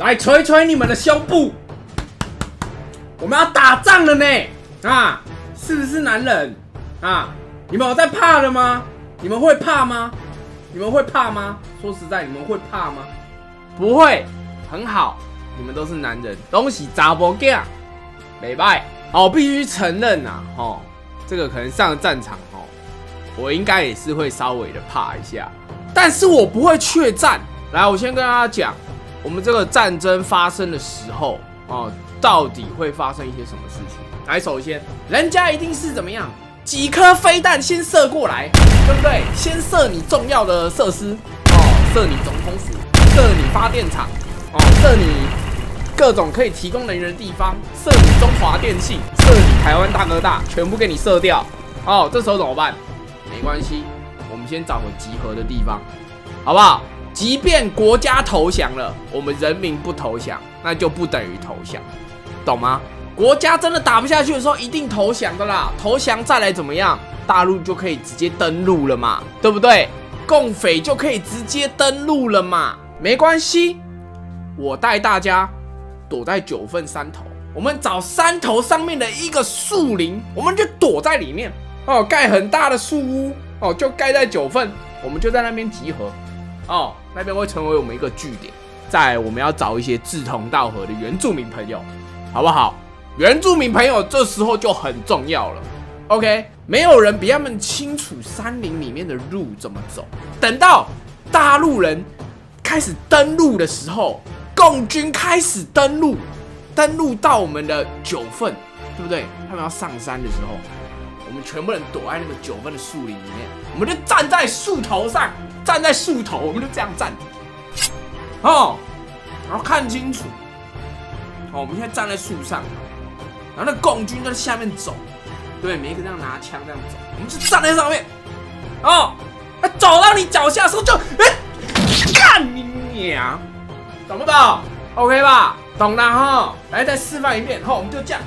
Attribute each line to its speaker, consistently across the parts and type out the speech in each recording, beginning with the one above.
Speaker 1: 来捶捶你们的胸部。我们要打仗了呢，啊，是不是男人啊？你们有在怕了吗？你们会怕吗？你们会怕吗？说实在，你们会怕吗？不会，很好，你们都是男人，都是查某囝，没败。哦，必须承认啊，哦，这个可能上了战场哦，我应该也是会稍微的怕一下，但是我不会怯战。来，我先跟大家讲，我们这个战争发生的时候哦，到底会发生一些什么事情？来，首先，人家一定是怎么样？几颗飞弹先射过来，对不对？先射你重要的设施，哦，射你总统府，射你发电厂，哦，射你各种可以提供能源的地方，射你中华电信，射你台湾大哥大，全部给你射掉。哦，这时候怎么办？没关系，我们先找个集合的地方，好不好？即便国家投降了，我们人民不投降，那就不等于投降，懂吗？国家真的打不下去的时候，一定投降的啦。投降再来怎么样？大陆就可以直接登陆了嘛，对不对？共匪就可以直接登陆了嘛，没关系。我带大家躲在9份山头，我们找山头上面的一个树林，我们就躲在里面哦，盖很大的树屋哦，就盖在9份，我们就在那边集合哦，那边会成为我们一个据点。再来，我们要找一些志同道合的原住民朋友，好不好？原住民朋友这时候就很重要了 ，OK？ 没有人比他们清楚山林里面的路怎么走。等到大陆人开始登陆的时候，共军开始登陆到我们的9份，对不对？他们要上山的时候，我们全部人躲在那个9份的树林里面，我们就站在树头上，站在树头，我们就这样站，哦，然后看清楚，哦，我们现在站在树上。然后那共军在下面走，对，每一个这样拿枪这样走，我们就站在上面，哦，他走到你脚下的时候就，干你娘，懂不懂 ？OK 吧？懂了哈。来，再示范一遍，好，我们就这样，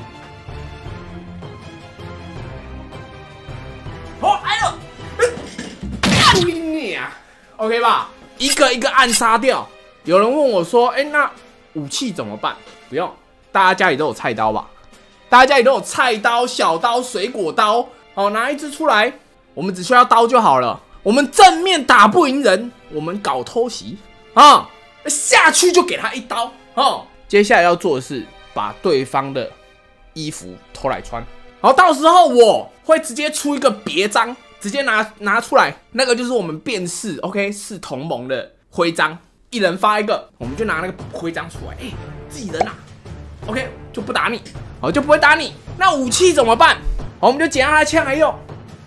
Speaker 1: 好，哎呦，干你娘 ，OK 吧？一个一个暗杀掉。有人问我说，哎，那武器怎么办？不用，大家家里都有菜刀吧？大家家里都有菜刀、小刀、水果刀，好，拿一支出来，我们只需要刀就好了。我们正面打不赢人，我们搞偷袭啊，下去就给他一刀哦。接下来要做的是把对方的衣服偷来穿，好，到时候我会直接出一个别章，直接拿出来，那个就是我们辨识 OK 是同盟的徽章，一人发一个，我们就拿那个徽章出来，哎，自己人啊 ，OK 就不打你。好，就不会打你。那武器怎么办？好，我们就捡他的枪来用。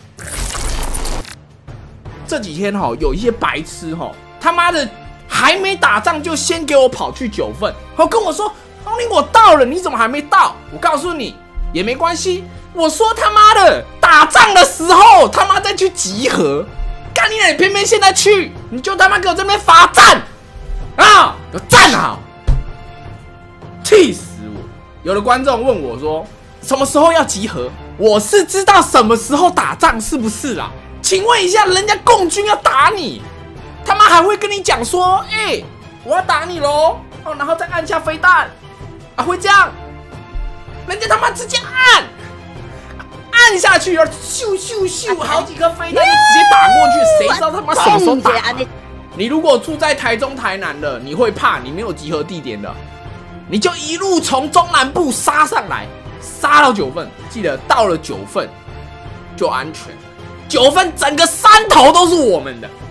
Speaker 1: 这几天哈，有一些白痴哈，他妈的还没打仗就先给我跑去9份，好跟我说，洪林我到了，你怎么还没到？我告诉你也没关系。我说他妈的打仗的时候他妈再去集合，干你娘！你偏偏现在去，你就他妈给我这边罚站啊！给我站好，气死！有的观众问我说，什么时候要集合？我是知道什么时候打仗，是不是啦？请问一下，人家共军要打你，他妈还会跟你讲说，哎，我要打你喽，哦，然后再按下飞弹，啊，会这样？人家他妈直接按下去，然后咻咻咻，好几颗飞弹就直接打过去，谁知道他妈什么时候打？你如果住在台中、台南的，你会怕，你没有集合地点的。你就一路从中南部杀上来，杀到9份，记得到了9份就安全。9份整个山头都是我们的。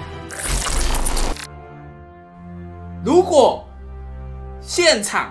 Speaker 1: 如果现场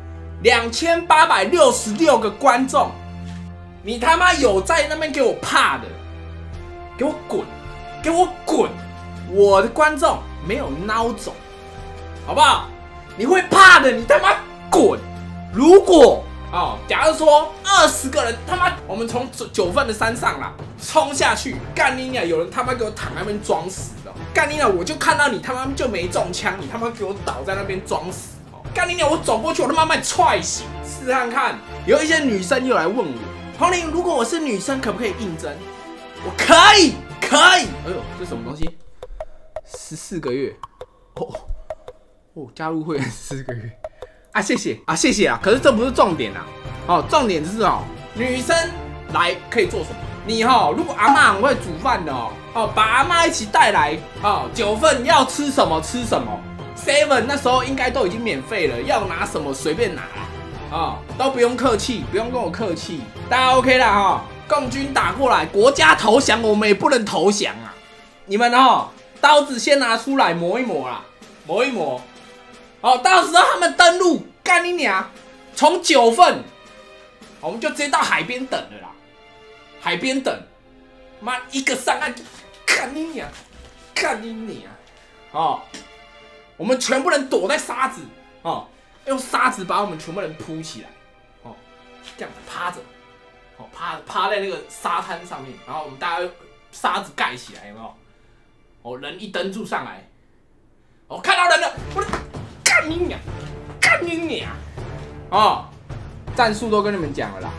Speaker 1: 2866个观众，你他妈有在那边给我怕的，给我滚，给我滚！我的观众没有孬种，好不好？你会怕的，你他妈滚！如果假如说20个人，他妈我们从9份的山上啦冲下去，干你娘！有人他妈给我躺在那边装死的，干你娘！我就看到你他妈就没中枪，你他妈给我倒在那边装死，干你娘！我走过去，我他妈把你踹醒，试看看。有一些女生又来问我，洪林，如果我是女生，可不可以应征？我可以，可以。哎呦，这什么东西？14个月哦。 哦，加入会员4个月啊，谢谢啊，谢谢啊。可是这不是重点啊，哦，重点是哦，女生来可以做什么？你如果阿嬷很会煮饭的把阿嬷一起带来9份要吃什么吃什么 ，7那时候应该都已经免费了，要拿什么随便拿啦，都不用客气，不用跟我客气，大家 OK 啦共军打过来，国家投降，我们也不能投降啊！你们刀子先拿出来磨一磨啦，磨一磨，到时候他们登陆，干你娘！从9份，我们就直接到海边等了啦。海边等，妈一个上岸，看你娘，看你娘！我们全部人躲在沙子，用沙子把我们全部人铺起来，这样子趴着，趴在那个沙滩上面，然后我们大家沙子盖起来，有没有？人一登住上来，看到人了，我干你娘，干你娘！战术都跟你们讲了啦。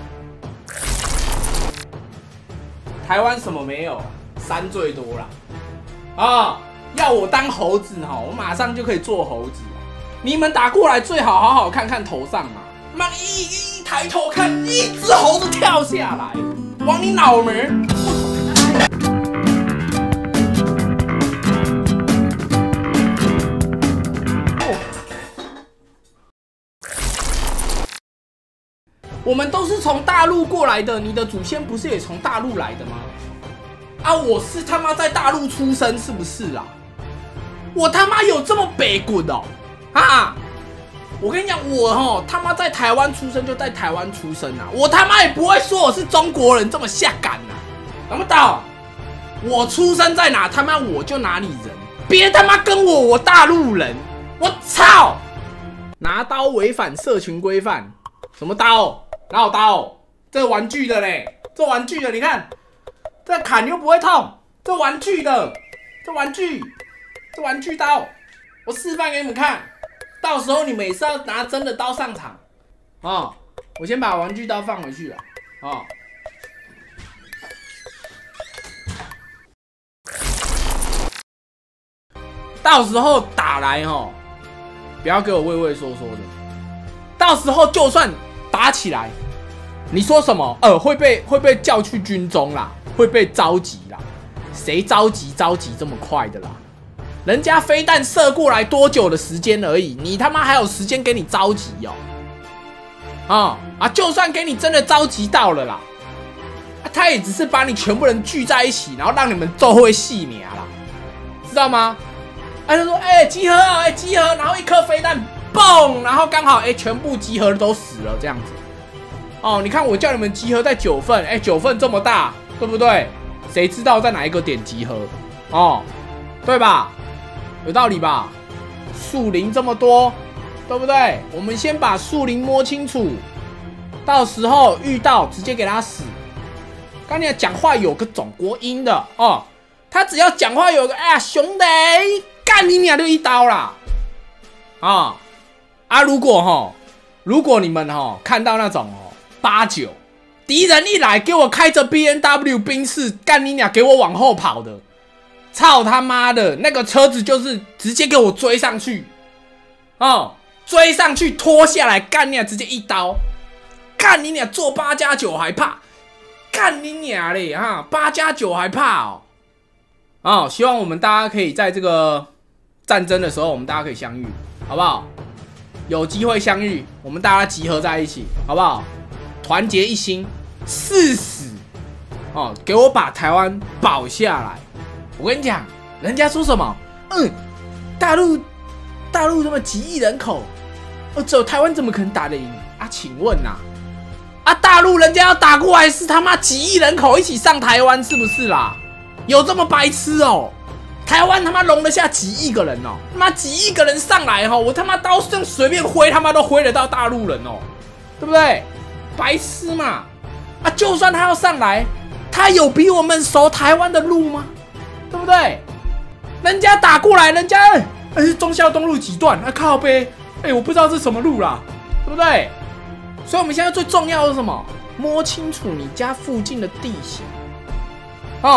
Speaker 1: 台湾什么没有？山最多啦！要我当猴子我马上就可以做猴子。你们打过来最好好好看看头上嘛，妈一抬头看，一只猴子跳下来，往你脑门！我们都是从大陆过来的，你的祖先不是也从大陆来的吗？我是他妈在大陆出生，是不是啦？我他妈有这么北滚我跟你讲，我他妈在台湾出生就在台湾出生啊，我他妈也不会说我是中国人这么下感懂不懂？我出生在哪，他妈我就哪里人，别他妈跟我大陆人，我操！拿刀违反社群规范，什么刀？哪有刀？这玩具的嘞，这玩具的，你看，这砍又不会痛，这玩具的，这玩具刀，我示范给你们看，到时候你们也是要拿真的刀上场我先把玩具刀放回去了到时候打来不要给我畏畏缩缩的，到时候就算打起来，你说什么？会被叫去军中啦，会被召集啦。谁召集这么快的啦？人家飞弹射过来多久的时间而已，你他妈还有时间给你召集就算给你真的召集到了啦，他也只是把你全部人聚在一起，然后让你们做会戏名啦，知道吗？他说集合集合，然后一颗飞弹蹦，然后刚好全部集合都死了这样子。你看我叫你们集合在9份，9份这么大，对不对？谁知道在哪一个点集合？对吧？有道理吧？树林这么多，对不对？我们先把树林摸清楚，到时候遇到直接给他死。刚才讲话有个总国音的他只要讲话有个兄弟，干你娘就一刀啦！如果你们看到那种89敌人一来，给我开着 BMW 宾士，干你娘，给我往后跑的，操他妈的，那个车子就是直接给我追上去，追上去拖下来，干你娘，直接一刀，干你娘，做8+9还怕，干你娘嘞8+9还怕希望我们大家可以在这个战争的时候，我们大家可以相遇，好不好？有机会相遇，我们大家集合在一起，好不好？团结一心，誓死给我把台湾保下来！我跟你讲，人家说什么？大陆这么几亿人口，只有台湾怎么可能打得赢请问大陆人家要打过来是他妈几亿人口一起上台湾，是不是啦？有这么白痴台湾他妈容得下几亿个人他妈几亿个人上来我他妈刀这样随便挥，他妈都挥得到大陆人对不对？白痴嘛！就算他要上来，他有比我们熟台湾的路吗？对不对？人家打过来，人家忠孝东路几段靠北，我不知道这是什么路啦，对不对？所以我们现在最重要的是什么？摸清楚你家附近的地形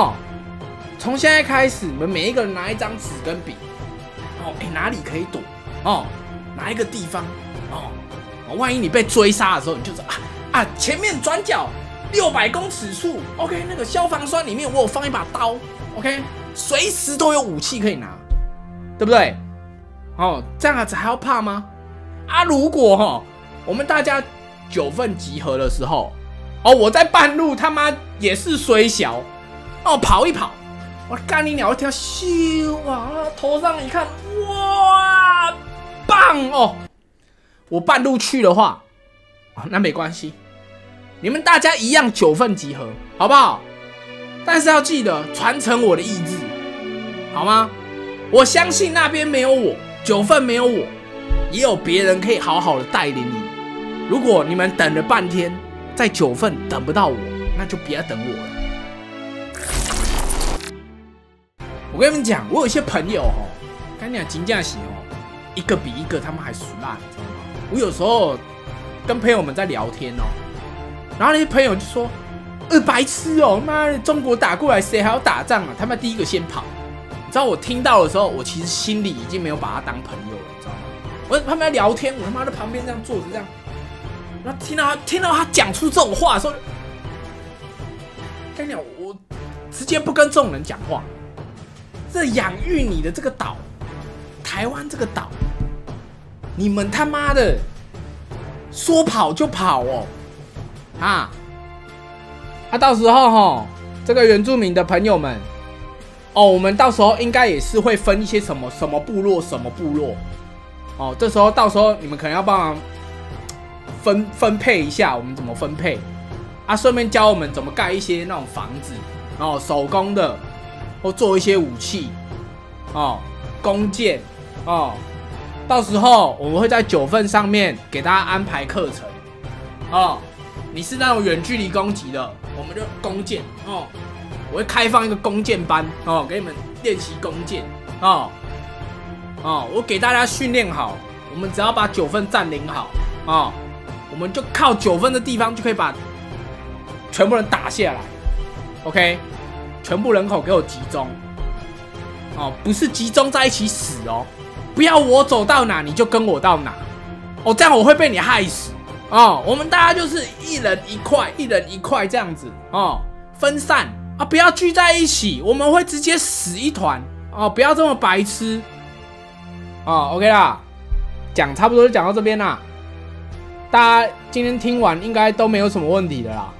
Speaker 1: 从现在开始，你们每一个人拿一张纸跟笔哪里可以躲， 哦，哪一个地方万一你被追杀的时候，你就说前面转角600公尺处 ，OK， 那个消防栓里面我有放一把刀 ，OK， 随时都有武器可以拿，对不对？这样子还要怕吗？如果我们大家9份集合的时候，我在半路他妈也是衰小，跑一跑，我干你鸟一条咻头上一看，哇，棒我半路去的话，那没关系，你们大家一样9份集合，好不好？但是要记得传承我的意志，好吗？我相信那边没有我，9份没有我，也有别人可以好好的带领你。如果你们等了半天，在9份等不到我，那就别等我了。我跟你们讲，我有一些朋友跟你讲真正是一个比一个他们还熟辣，你知道吗？我有时候跟朋友们在聊天然后那些朋友就说：“白痴妈的，中国打过来，谁还要打仗啊？他们第一个先跑。”你知道我听到的时候，我其实心里已经没有把他当朋友了，你知道吗？他们在聊天，我他妈在旁边这样坐着这样，然后听到他讲出这种话的时候，跟你讲，我直接不跟这种人讲话。这养育你的这个岛，台湾这个岛，你们他妈的说跑就跑到时候这个原住民的朋友们，我们到时候应该也是会分一些什么部落什么部落，这时候到时候你们可能要帮忙分配一下，我们怎么分配顺便教我们怎么盖一些那种房子手工的，或做一些武器弓箭到时候我们会在9份上面给大家安排课程你是那种远距离攻击的，我们就弓箭我会开放一个弓箭班给你们练习弓箭我给大家训练好，我们只要把9份占领好我们就靠9份的地方就可以把全部人打下来 ，OK， 全部人口给我集中不是集中在一起死不要我走到哪你就跟我到哪这样我会被你害死我们大家就是一人一块这样子分散不要聚在一起，我们会直接死一团不要这么白痴OK 啦，讲差不多就讲到这边啦，大家今天听完应该都没有什么问题的啦。